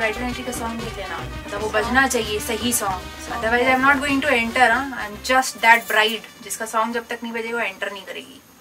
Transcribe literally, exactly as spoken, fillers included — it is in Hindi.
ब्राइडल एंट्री का सॉन्ग देख लेना, मतलब वो बजना चाहिए सही song, otherwise I am not going to enter. I am just that bride जिसका सॉन्ग जब तक नहीं बजेगा वो एंटर नहीं करेगी।